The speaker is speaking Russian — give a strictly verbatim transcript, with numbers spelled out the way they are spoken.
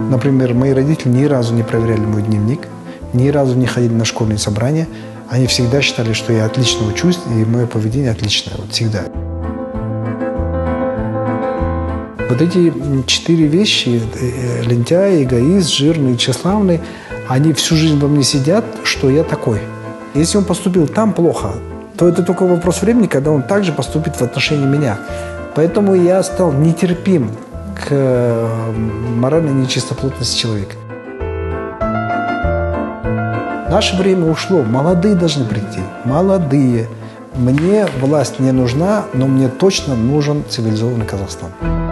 Например, мои родители ни разу не проверяли мой дневник, ни разу не ходили на школьные собрания. Они всегда считали, что я отлично учусь, и мое поведение отличное. Вот всегда. Вот эти четыре вещи, лентяй, эгоист, жирный, тщеславный, они всю жизнь во мне сидят, что я такой. Если он поступил там плохо, то это только вопрос времени, когда он также поступит в отношении меня. Поэтому я стал нетерпим к моральной нечистоплотности человека. Наше время ушло, молодые должны прийти, молодые. Мне власть не нужна, но мне точно нужен цивилизованный Казахстан.